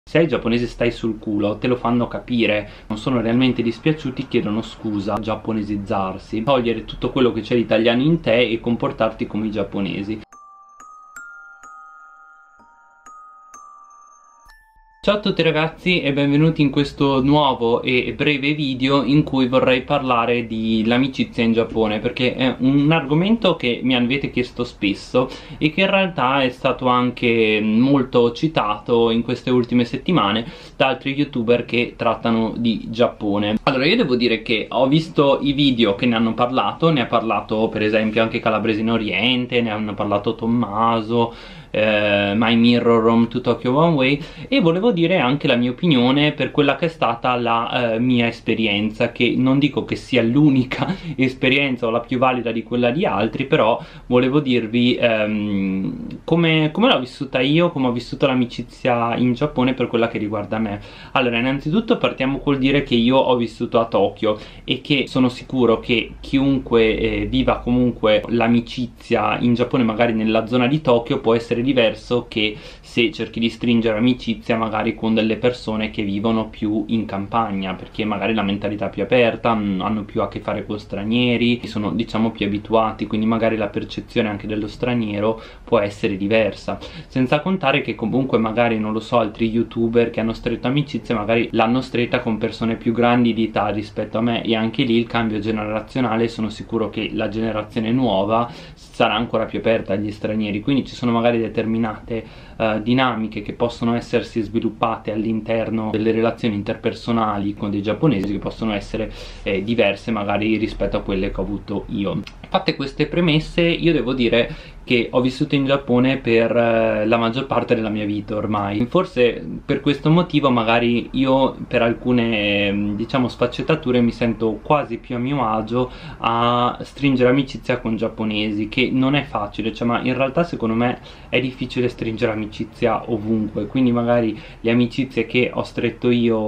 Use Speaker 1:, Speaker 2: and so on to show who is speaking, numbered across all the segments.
Speaker 1: Se ai giapponesi stai sul culo, te lo fanno capire, non sono realmente dispiaciuti, chiedono scusa, giapponesizzarsi, togliere tutto quello che c'è di italiano in te e comportarti come i giapponesi. Ciao a tutti ragazzi e benvenuti in questo nuovo e breve video in cui vorrei parlare dell'amicizia in Giappone, perché è un argomento che mi avete chiesto spesso e che in realtà è stato anche molto citato in queste ultime settimane da altri youtuber che trattano di Giappone. Allora, io devo dire che ho visto i video che ne hanno parlato, ne ha parlato per esempio anche Calabrese in Oriente, ne hanno parlato Tommaso, My Mirror Home to Tokyo One Way, e volevo dire anche la mia opinione per quella che è stata la mia esperienza, che non dico che sia l'unica esperienza o la più valida di quella di altri, però volevo dirvi come l'ho vissuta io, come ho vissuto l'amicizia in Giappone per quella che riguarda me. Allora, innanzitutto partiamo col dire che io ho vissuto a Tokyo e che sono sicuro che chiunque viva comunque l'amicizia in Giappone, magari nella zona di Tokyo, può essere diverso che se cerchi di stringere amicizia magari con delle persone che vivono più in campagna, perché magari la mentalità è più aperta, hanno più a che fare con stranieri, sono diciamo più abituati, quindi magari la percezione anche dello straniero può essere diversa. Senza contare che comunque magari, non lo so, altri youtuber che hanno stretto amicizia magari l'hanno stretta con persone più grandi di età rispetto a me, e anche lì il cambio generazionale, sono sicuro che la generazione nuova sarà ancora più aperta agli stranieri, quindi ci sono magari determinate dinamiche che possono essersi sviluppate all'interno delle relazioni interpersonali con dei giapponesi che possono essere diverse magari rispetto a quelle che ho avuto io. Fatte queste premesse, io devo dire che ho vissuto in Giappone per la maggior parte della mia vita ormai. Forse per questo motivo magari io per alcune diciamo sfaccettature mi sento quasi più a mio agio a stringere amicizia con giapponesi, che non è facile, cioè, ma in realtà secondo me è difficile stringere amicizia ovunque, quindi magari le amicizie che ho stretto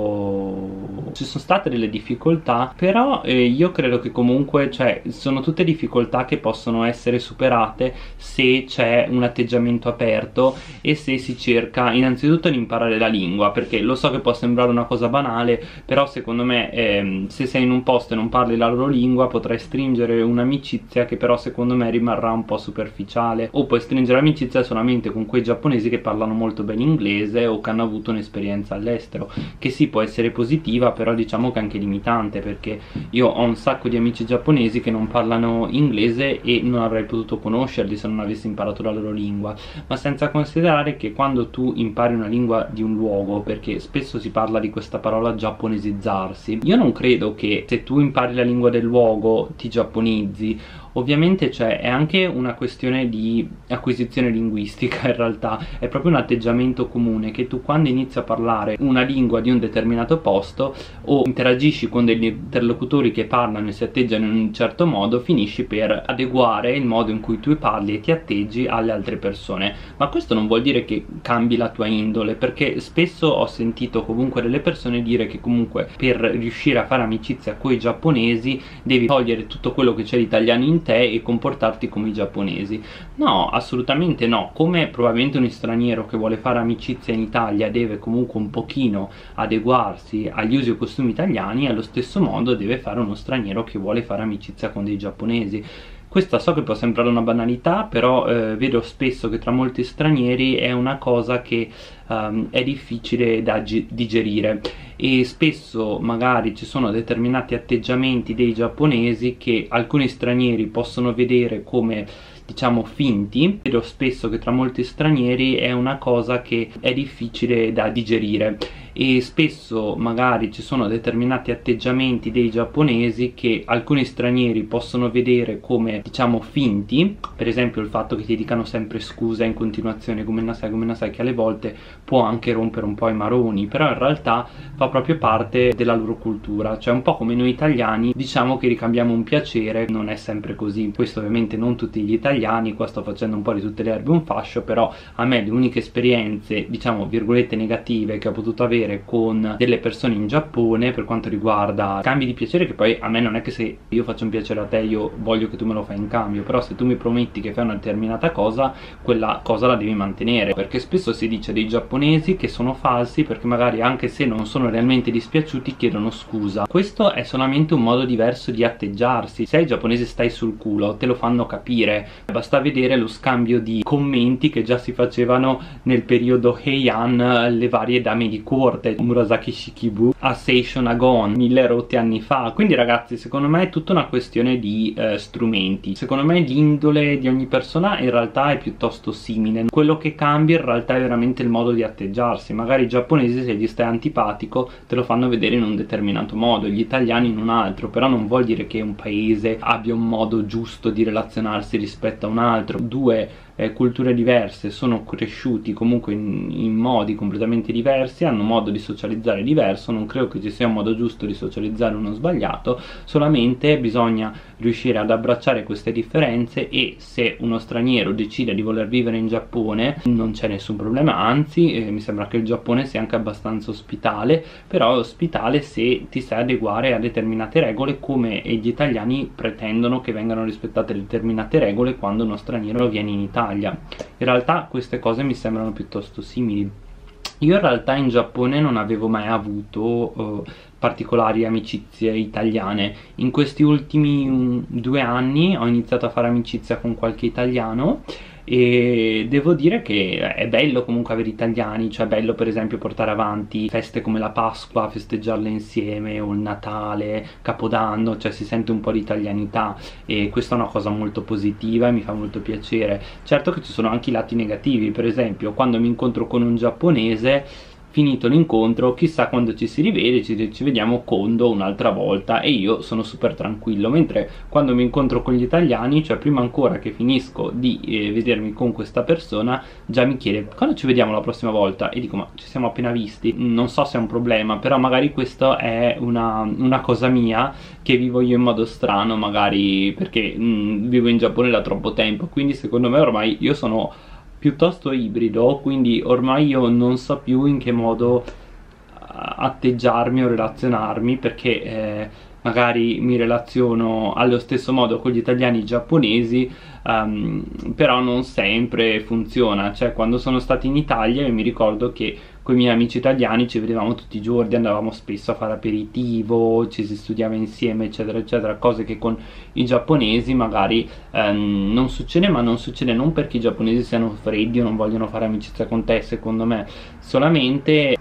Speaker 1: io ci sono state delle difficoltà, però io credo che comunque, cioè, sono tutte difficoltà che possono essere superate se c'è un atteggiamento aperto e se si cerca innanzitutto di imparare la lingua, perché lo so che può sembrare una cosa banale, però secondo me se sei in un posto e non parli la loro lingua potrai stringere un'amicizia che però secondo me rimarrà un po' superficiale, o puoi stringere amicizia solamente con quei giapponesi che parlano molto bene inglese o che hanno avuto un'esperienza all'estero, che sì, può essere positiva, però diciamo che anche limitante, perché io ho un sacco di amici giapponesi che non parlano inglese e non avrei potuto conoscerli se non avessi imparato la loro lingua, ma senza considerare che quando tu impari una lingua di un luogo, perché spesso si parla di questa parola giapponesizzarsi, io non credo che se tu impari la lingua del luogo ti giapponizzi. Ovviamente è anche una questione di acquisizione linguistica, in realtà è proprio un atteggiamento comune che tu, quando inizi a parlare una lingua di un determinato posto o interagisci con degli interlocutori che parlano e si atteggiano in un certo modo, finisci per adeguare il modo in cui tu parli e ti atteggi alle altre persone. Ma questo non vuol dire che cambi la tua indole, perché spesso ho sentito comunque delle persone dire che comunque per riuscire a fare amicizia con i giapponesi devi togliere tutto quello che c'è di italiano in te e comportarti come i giapponesi. No, assolutamente no. Come probabilmente un straniero che vuole fare amicizia in Italia deve comunque un pochino adeguarsi agli usi e costumi italiani, allo stesso modo deve fare uno straniero che vuole fare amicizia con dei giapponesi. Questa so che può sembrare una banalità, però vedo spesso che tra molti stranieri è una cosa che è difficile da digerire, e spesso magari ci sono determinati atteggiamenti dei giapponesi che alcuni stranieri possono vedere come diciamo finti. Vedo spesso che tra molti stranieri è una cosa che è difficile da digerire, e spesso magari ci sono determinati atteggiamenti dei giapponesi che alcuni stranieri possono vedere come diciamo finti, per esempio il fatto che ti dicano sempre scusa in continuazione, come nasai, che alle volte può anche rompere un po' i maroni, però in realtà fa proprio parte della loro cultura, cioè un po' come noi italiani diciamo che ricambiamo un piacere, non è sempre così. Questo ovviamente non tutti gli italiani, qua sto facendo un po' di tutte le erbe un fascio, però a me le uniche esperienze diciamo virgolette negative che ho potuto avere avere con delle persone in Giappone per quanto riguarda scambi di piacere, che poi a me non è che se io faccio un piacere a te io voglio che tu me lo fai in cambio, però se tu mi prometti che fai una determinata cosa, quella cosa la devi mantenere, perché spesso si dice dei giapponesi che sono falsi perché magari anche se non sono realmente dispiaciuti chiedono scusa. Questo è solamente un modo diverso di atteggiarsi. Se ai giapponesi stai sul culo te lo fanno capire, basta vedere lo scambio di commenti che già si facevano nel periodo Heian, le varie dame di corte, Murasaki Shikibu a Seishun Agon 1000 rotti anni fa. Quindi ragazzi, secondo me è tutta una questione di strumenti. Secondo me l'indole di ogni persona in realtà è piuttosto simile, quello che cambia in realtà è veramente il modo di atteggiarsi. Magari i giapponesi, se gli stai antipatico, te lo fanno vedere in un determinato modo, gli italiani in un altro, però non vuol dire che un paese abbia un modo giusto di relazionarsi rispetto a un altro. Due culture diverse sono cresciuti comunque in modi completamente diversi, hanno un modo di socializzare diverso. Non credo che ci sia un modo giusto di socializzare, uno sbagliato, solamente bisogna riuscire ad abbracciare queste differenze, e se uno straniero decide di voler vivere in Giappone non c'è nessun problema, anzi mi sembra che il Giappone sia anche abbastanza ospitale, però ospitale se ti sai adeguare a determinate regole, come gli italiani pretendono che vengano rispettate determinate regole quando uno straniero viene in Italia. In realtà queste cose mi sembrano piuttosto simili. Io in realtà in Giappone non avevo mai avuto particolari amicizie italiane. In questi ultimi 2 anni ho iniziato a fare amicizia con qualche italiano, e devo dire che è bello comunque avere italiani, cioè è bello per esempio portare avanti feste come la Pasqua, festeggiarle insieme, o il Natale, Capodanno, cioè si sente un po' di italianità, e questa è una cosa molto positiva e mi fa molto piacere. Certo che ci sono anche i lati negativi, per esempio quando mi incontro con un giapponese, finito l'incontro, chissà quando ci si rivede, ci vediamo kondo un'altra volta, e io sono super tranquillo, mentre quando mi incontro con gli italiani, cioè prima ancora che finisco di vedermi con questa persona, già mi chiede quando ci vediamo la prossima volta, e dico ma ci siamo appena visti. Non so se è un problema, però magari questo è una cosa mia che vivo io in modo strano, magari perché vivo in Giappone da troppo tempo, quindi secondo me ormai io sono piuttosto ibrido, quindi ormai io non so più in che modo atteggiarmi o relazionarmi, perché magari mi relaziono allo stesso modo con gli italiani e i giapponesi, però non sempre funziona. Cioè quando sono stati in Italia mi ricordo che con i miei amici italiani ci vedevamo tutti i giorni, andavamo spesso a fare aperitivo, ci si studiava insieme eccetera eccetera, cose che con i giapponesi magari non succede, ma non succede non perché i giapponesi siano freddi o non vogliono fare amicizia con te, secondo me solamente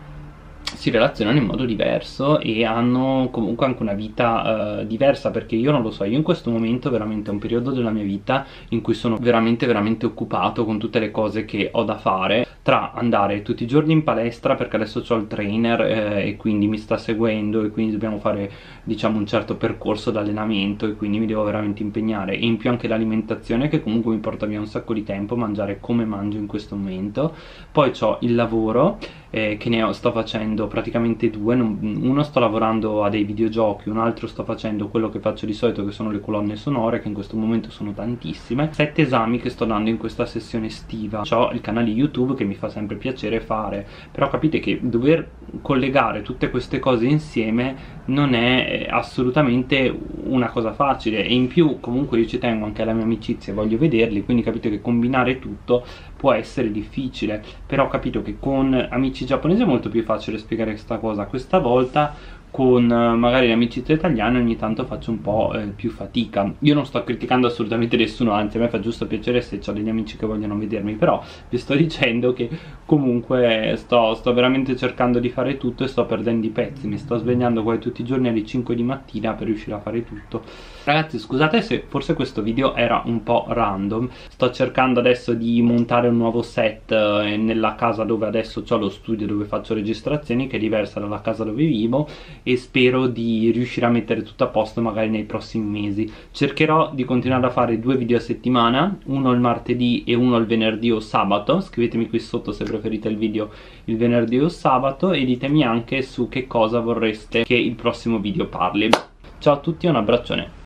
Speaker 1: si relazionano in modo diverso e hanno comunque anche una vita diversa, perché io non lo so, io in questo momento veramente è un periodo della mia vita in cui sono veramente occupato con tutte le cose che ho da fare, tra andare tutti i giorni in palestra perché adesso ho il trainer e quindi mi sta seguendo, e quindi dobbiamo fare diciamo un certo percorso d'allenamento, e quindi mi devo veramente impegnare, e in più anche l'alimentazione che comunque mi porta via un sacco di tempo, mangiare come mangio in questo momento. Poi ho il lavoro che sto facendo praticamente 2, uno sto lavorando a dei videogiochi, un altro sto facendo quello che faccio di solito, che sono le colonne sonore, che in questo momento sono tantissime, 7 esami che sto dando in questa sessione estiva. Ho il canale YouTube che mi fa sempre piacere fare, però capite che dover collegare tutte queste cose insieme non è assolutamente una cosa facile, e in più comunque io ci tengo anche alla mia amicizia e voglio vederli, quindi capite che combinare tutto può essere difficile. Però ho capito che con amici giapponesi è molto più facile spiegare questa cosa. Questa volta con magari le amicizie italiane ogni tanto faccio un po' più fatica. Io non sto criticando assolutamente nessuno, anzi a me fa giusto piacere se ho degli amici che vogliono vedermi, però vi sto dicendo che comunque sto veramente cercando di fare tutto e sto perdendo i pezzi. Mi sto svegliando quasi tutti i giorni alle 5 di mattina per riuscire a fare tutto. Ragazzi, scusate se forse questo video era un po' random, sto cercando adesso di montare un nuovo set nella casa dove adesso ho lo studio dove faccio registrazioni, che è diversa dalla casa dove vivo, e spero di riuscire a mettere tutto a posto magari nei prossimi mesi. Cercherò di continuare a fare 2 video a settimana, uno il martedì e uno il venerdì o sabato. Scrivetemi qui sotto se preferite il video il venerdì o sabato, e ditemi anche su che cosa vorreste che il prossimo video parli. Ciao a tutti e un abbraccione.